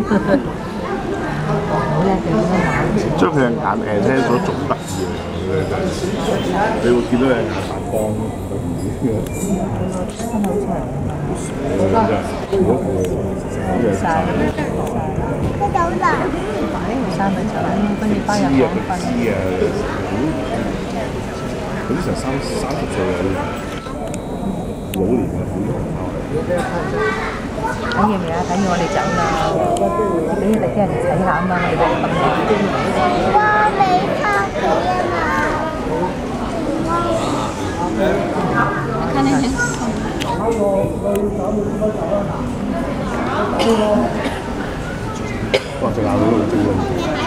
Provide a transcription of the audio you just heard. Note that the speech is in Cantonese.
好叻嘅， 將佢嘅眼咧做得仲得意啊！你會見到佢眼發光， 身好長。晒佢走啦！ 生咪走，跟住翻入房瞓。 嗰啲成30歲啊，老年嘅婦孺。 睇嘢未啊？睇住我哋走啦，俾你哋啲人睇下啊嘛，我哋哇！你拍佢啊嘛！看那些。 哇！隻眼好好精啊！